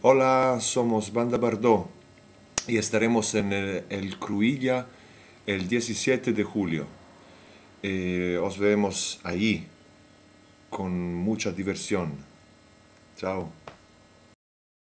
Hola, somos Banda Bardot y estaremos en el Cruïlla el 17 de julio. Os vemos ahí con mucha diversión. Chao.